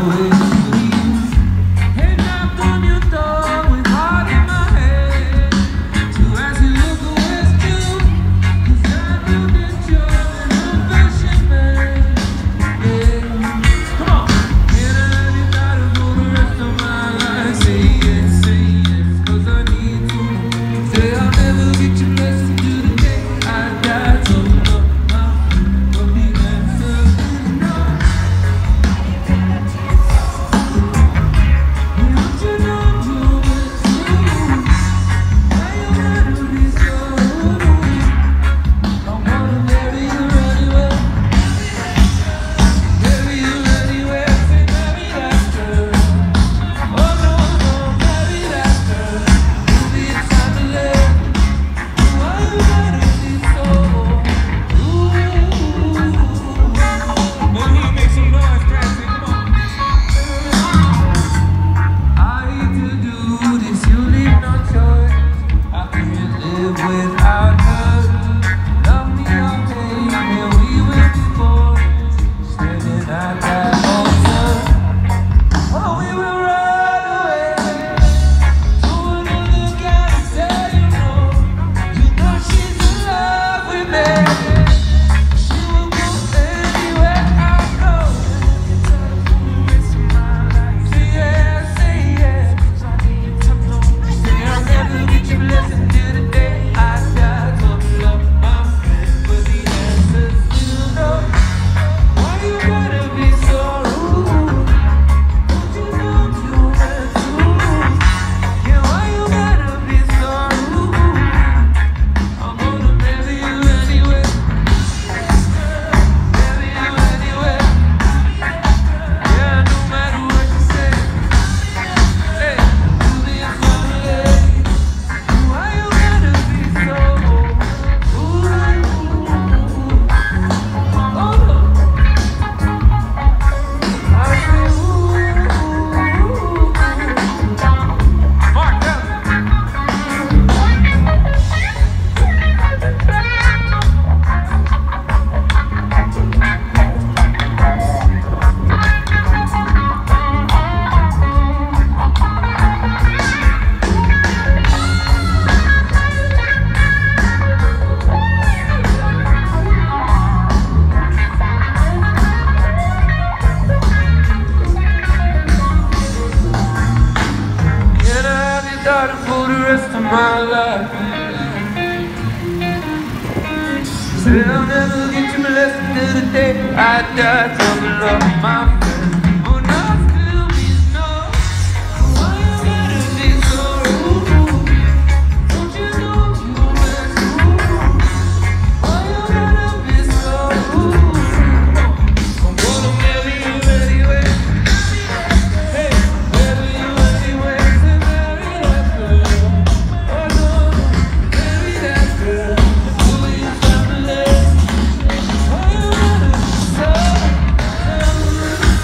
my life. Said I'll never get you blessed till the day I die. Talking love my friend. Would not still be snow. Why you gotta be so rude? Don't you know you mess rude? Why you gotta be so rude? I'm gonna marry you anyway. Hey, marry you anyway. Say marry that girl. Oh no, marry that girl. Why you gotta be so rude?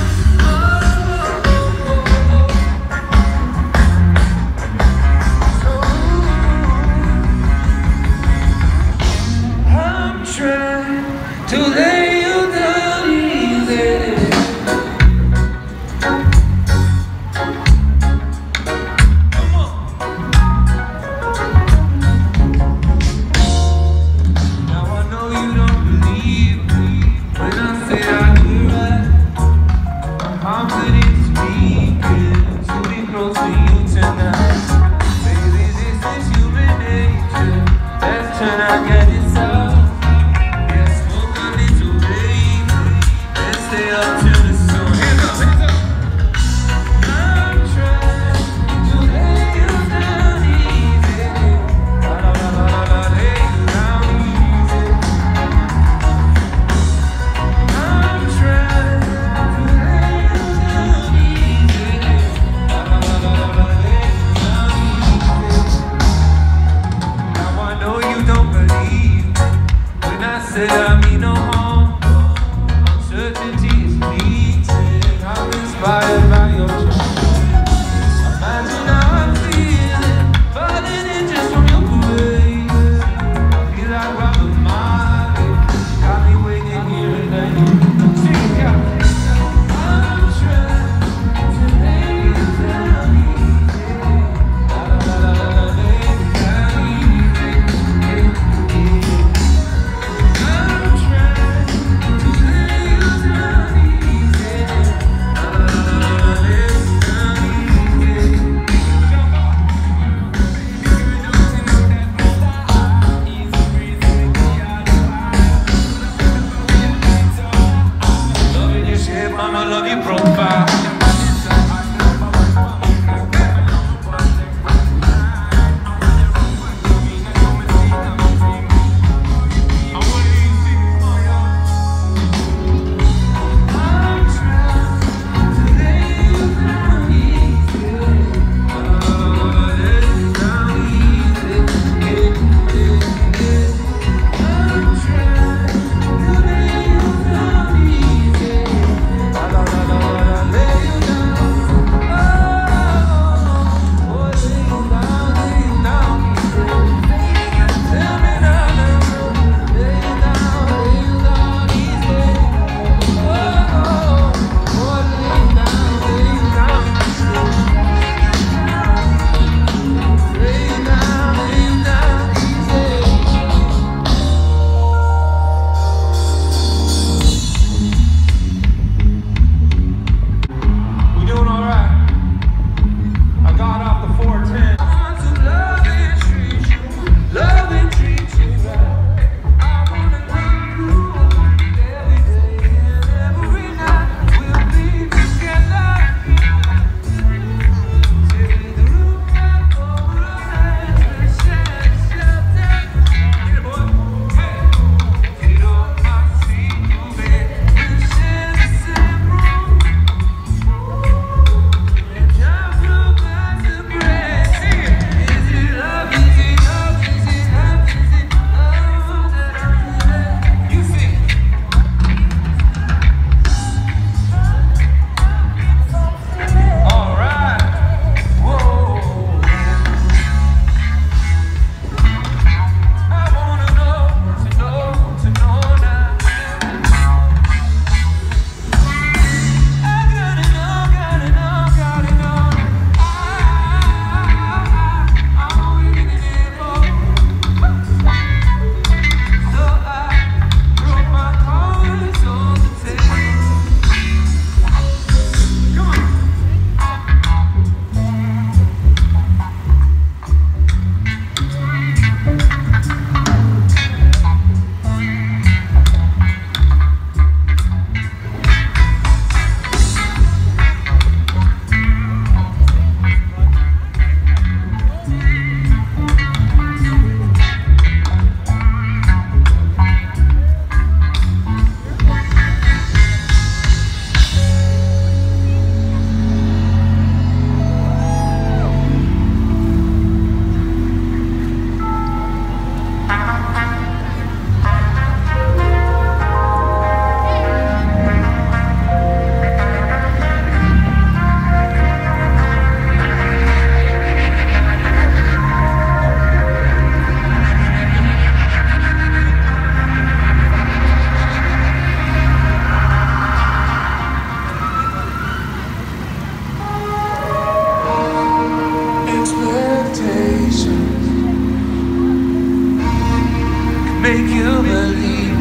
make you believe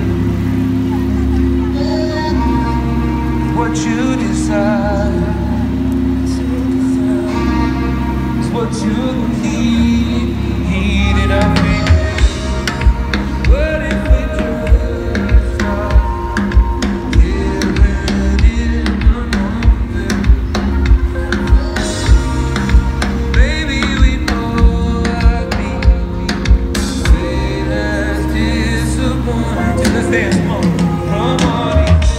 what you desire is what you need. And I think, what if we just start living in the moment? Maybe we both be way less disappointed. Let's dance, come on. From all these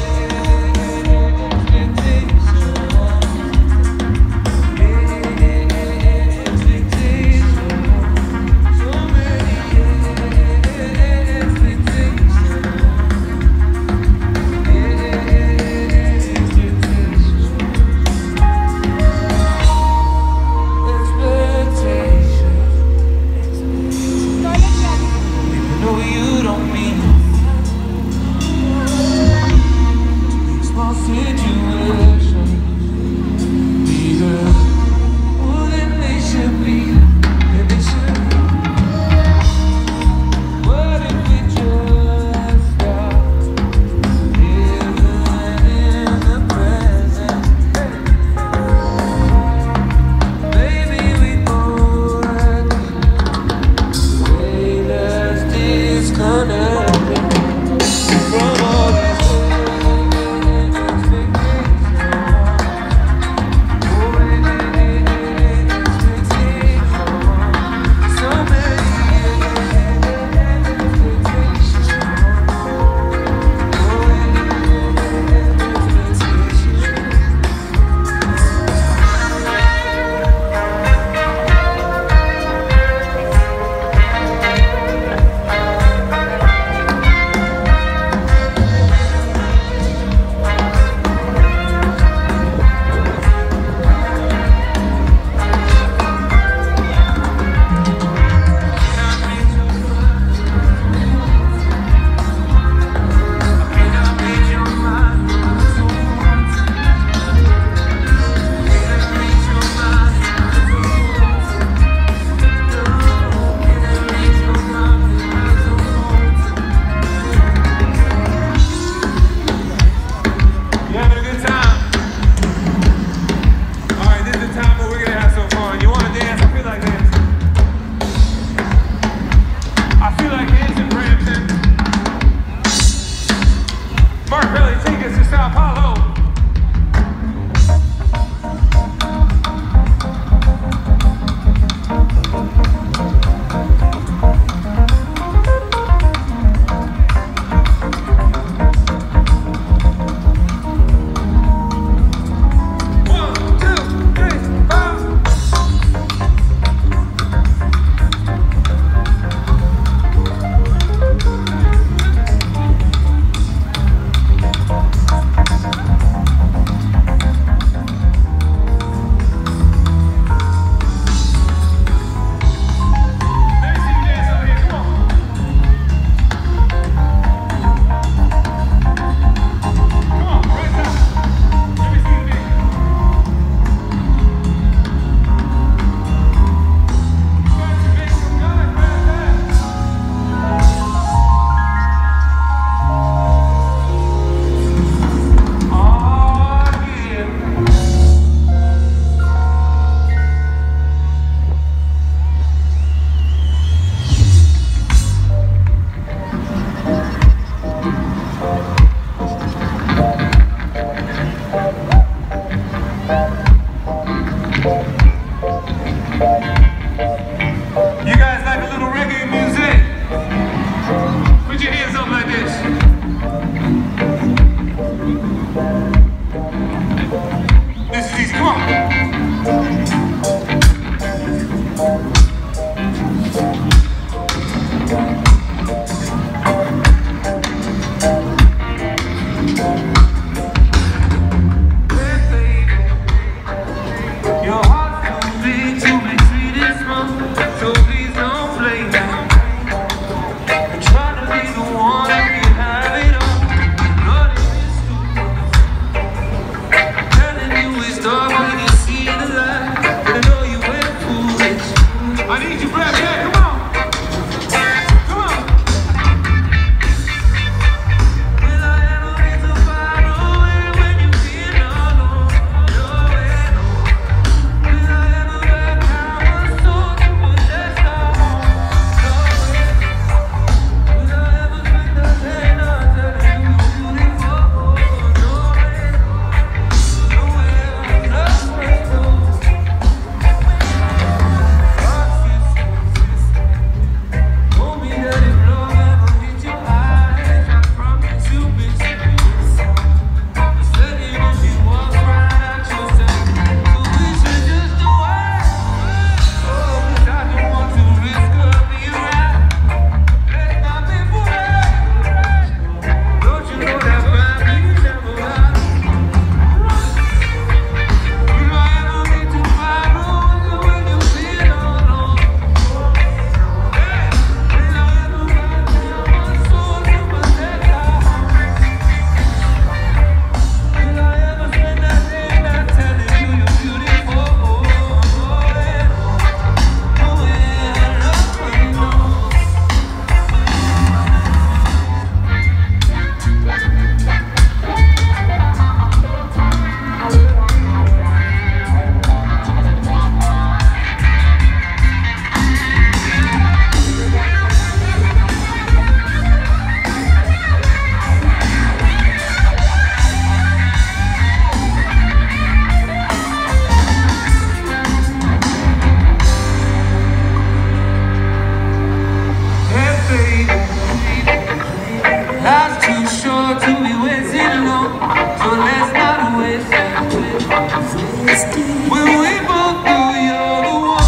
When we both knew you're the one.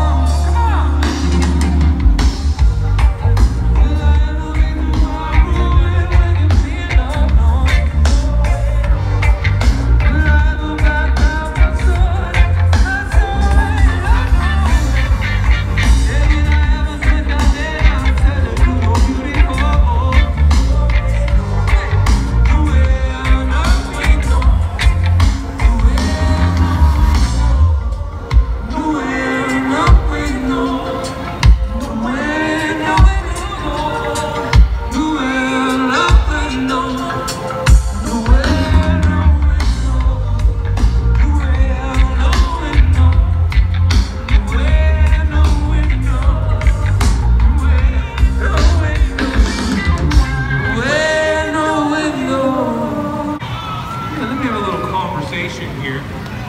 Here.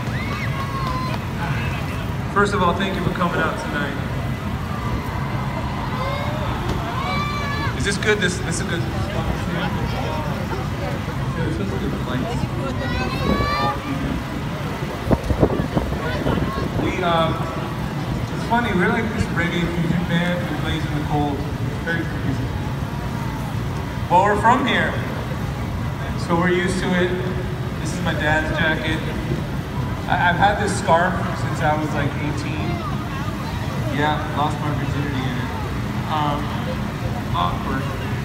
First of all, thank you for coming out tonight. Is this good? This is a good spot to stand? Yeah, this is good lights. It's funny, we're like this reggae fusion band who plays in the cold. It's very confusing. Well, we're from here, so we're used to it. This is my dad's jacket. I've had this scarf since I was like 18. Yeah, lost my virginity in it. Awkward.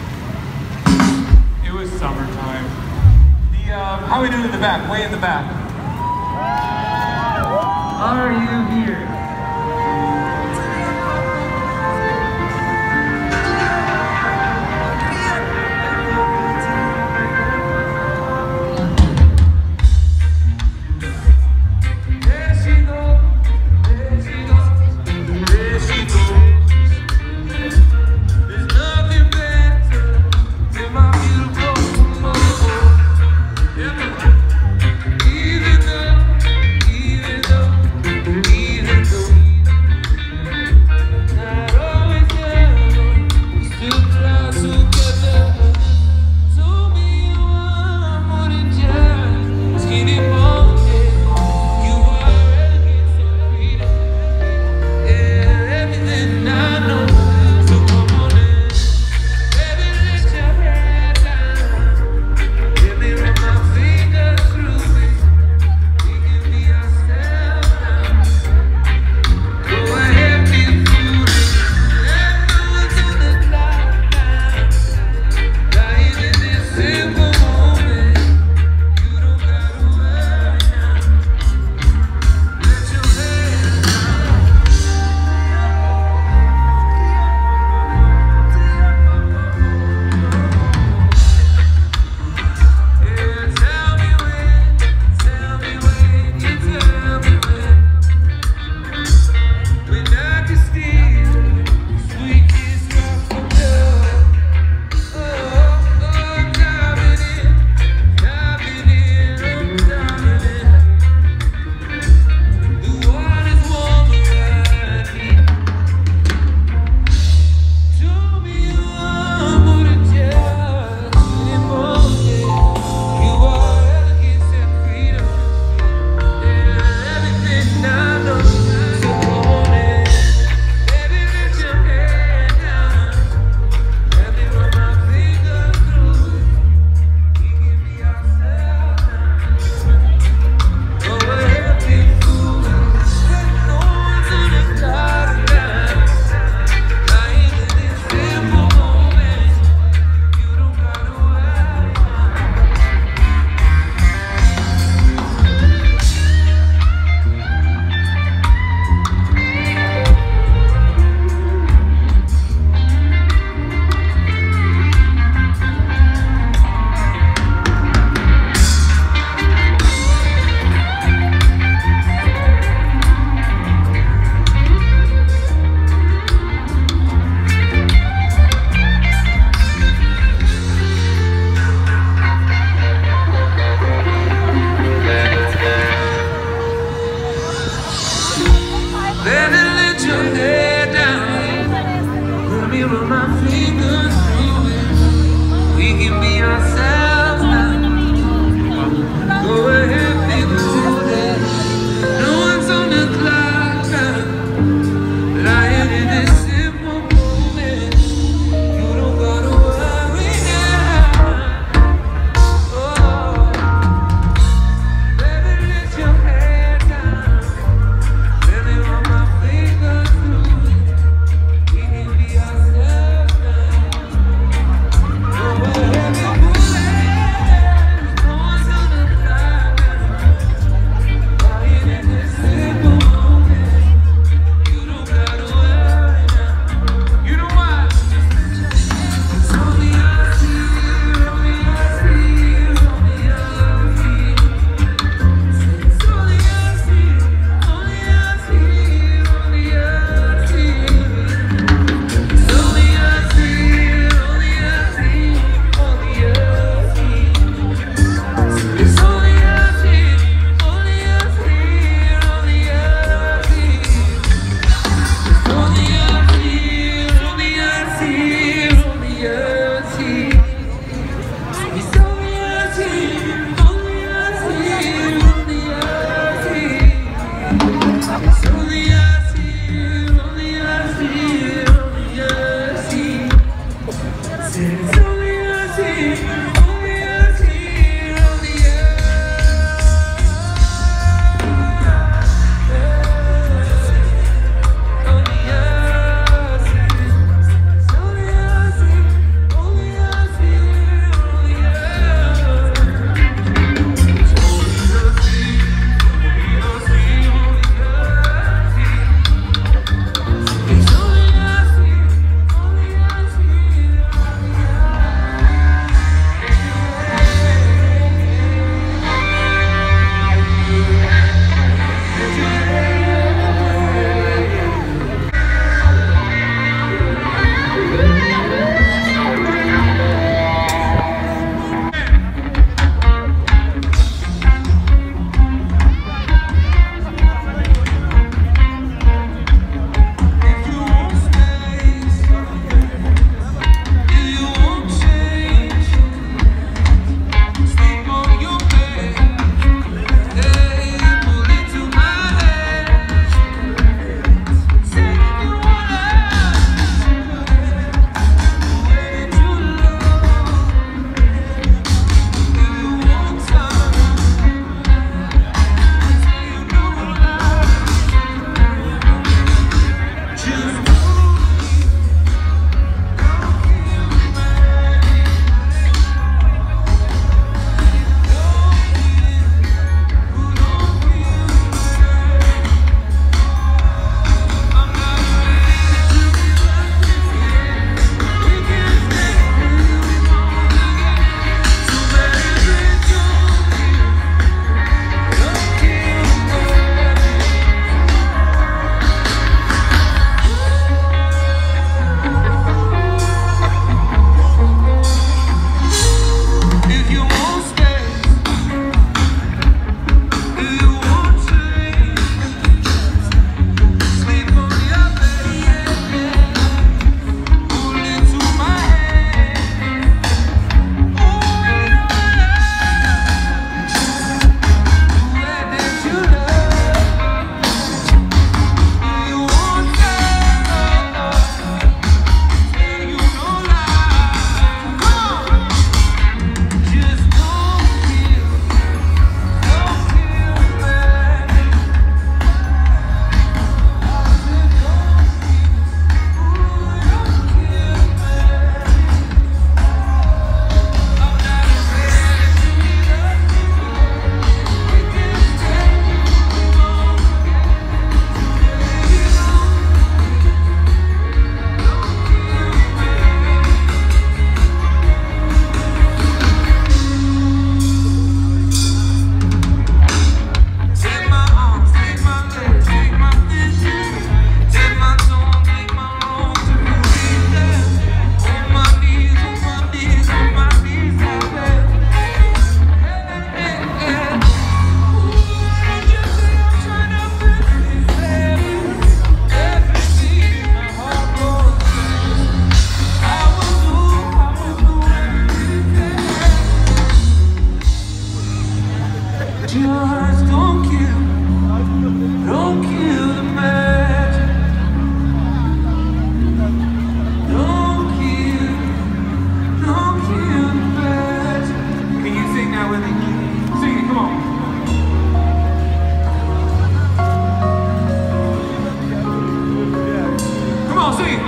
It was summertime. How are we doing in the back? Way in the back. Are you here?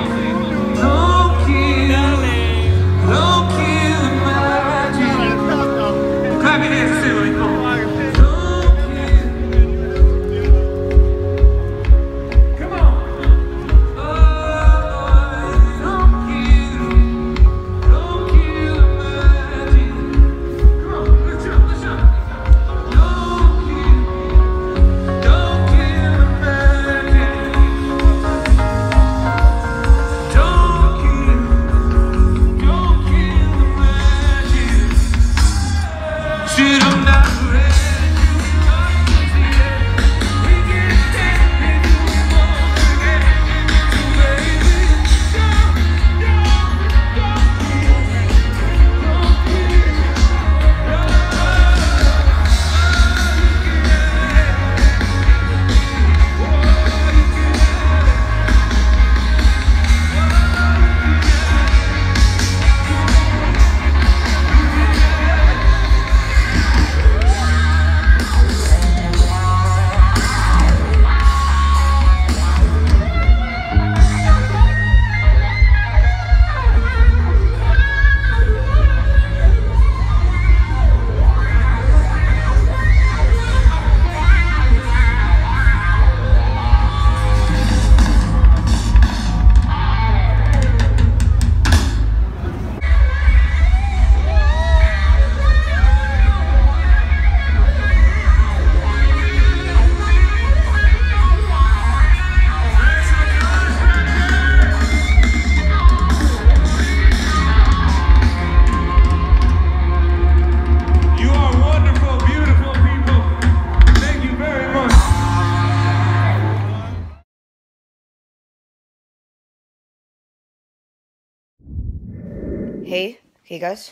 Hey guys,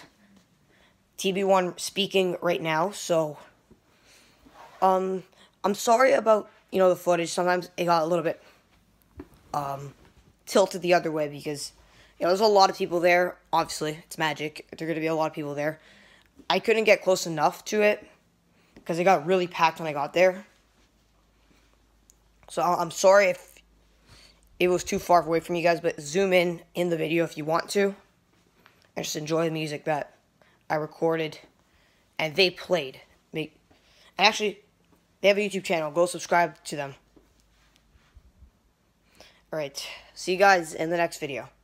TB1 speaking right now. So, I'm sorry about the footage. Sometimes it got a little bit tilted the other way because there's a lot of people there. Obviously, it's magic. There are gonna be a lot of people there. I couldn't get close enough to it because it got really packed when I got there. So I'm sorry if it was too far away from you guys, but zoom in the video if you want to. And just enjoy the music that I recorded and they played. And actually, they have a YouTube channel. Go subscribe to them. Alright, see you guys in the next video.